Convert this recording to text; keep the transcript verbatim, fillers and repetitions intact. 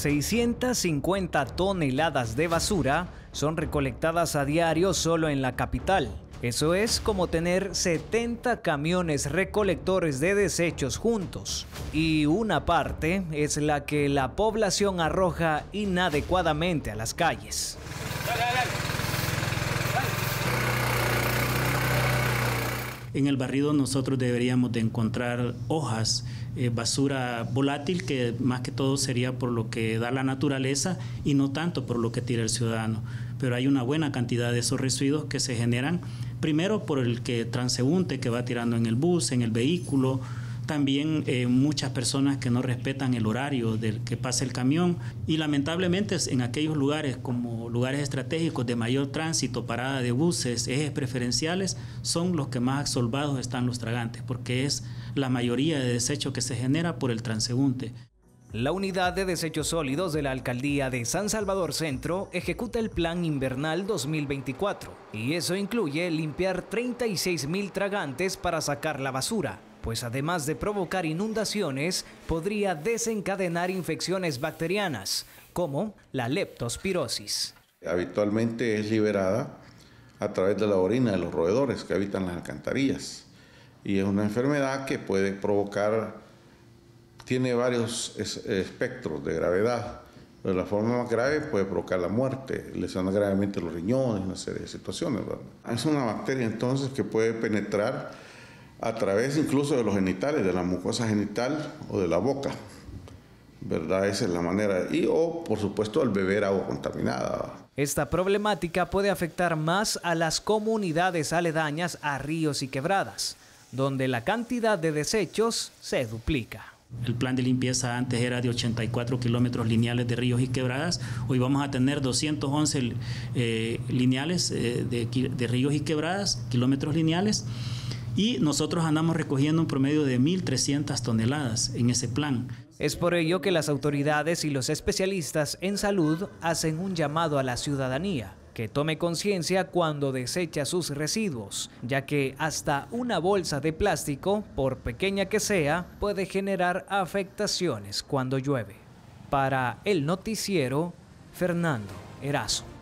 seiscientas cincuenta toneladas de basura son recolectadas a diario solo en la capital. Eso es como tener setenta camiones recolectores de desechos juntos. Y una parte es la que la población arroja inadecuadamente a las calles. Dale, dale, dale. En el barrido nosotros deberíamos de encontrar hojas, eh, basura volátil, que más que todo sería por lo que da la naturaleza y no tanto por lo que tira el ciudadano. Pero hay una buena cantidad de esos residuos que se generan, primero por el que transeúnte que va tirando en el bus, en el vehículo, también eh, muchas personas que no respetan el horario del que pasa el camión, y lamentablemente en aquellos lugares como lugares estratégicos de mayor tránsito, parada de buses, ejes preferenciales, son los que más absolvados están los tragantes, porque es la mayoría de desechos que se genera por el transeúnte. La Unidad de Desechos Sólidos de la Alcaldía de San Salvador Centro ejecuta el Plan Invernal dos mil veinticuatro, y eso incluye limpiar treinta y seis mil tragantes para sacar la basura, pues además de provocar inundaciones, podría desencadenar infecciones bacterianas, como la leptospirosis. Habitualmente es liberada a través de la orina de los roedores que habitan las alcantarillas, y es una enfermedad que puede provocar, tiene varios espectros de gravedad, pero la forma más grave puede provocar la muerte, lesionar gravemente los riñones, una serie de situaciones, ¿verdad? Es una bacteria entonces que puede penetrar a través incluso de los genitales, de la mucosa genital o de la boca, ¿verdad? Esa es la manera. Y o, por supuesto, al beber agua contaminada. Esta problemática puede afectar más a las comunidades aledañas a ríos y quebradas, donde la cantidad de desechos se duplica. El plan de limpieza antes era de ochenta y cuatro kilómetros lineales de ríos y quebradas. Hoy vamos a tener doscientos once eh, lineales eh, de, de ríos y quebradas, kilómetros lineales. Y nosotros andamos recogiendo un promedio de mil trescientas toneladas en ese plan. Es por ello que las autoridades y los especialistas en salud hacen un llamado a la ciudadanía que tome conciencia cuando desecha sus residuos, ya que hasta una bolsa de plástico, por pequeña que sea, puede generar afectaciones cuando llueve. Para el noticiero, Fernando Erazo.